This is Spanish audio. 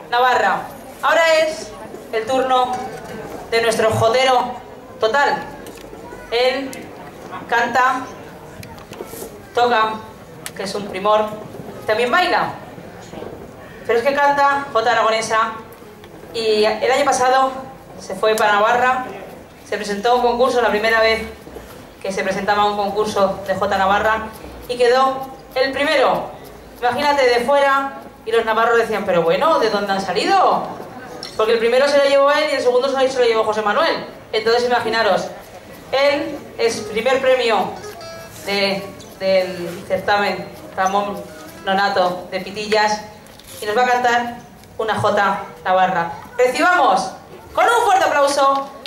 Navarra. Ahora es el turno de nuestro jotero total. Él canta, toca, que es un primor, también baila. Pero es que canta jota aragonesa y el año pasado se fue para Navarra, se presentó a un concurso, la primera vez que se presentaba un concurso de jota Navarra, y quedó el primero. Imagínate, de fuera, y los navarros decían, pero bueno, ¿de dónde han salido? Porque el primero se lo llevó él y el segundo se lo llevó José Manuel. Entonces imaginaros, él es primer premio del certamen Ramón Nonato de Pitillas y nos va a cantar una jota navarra. Recibamos con un fuerte aplauso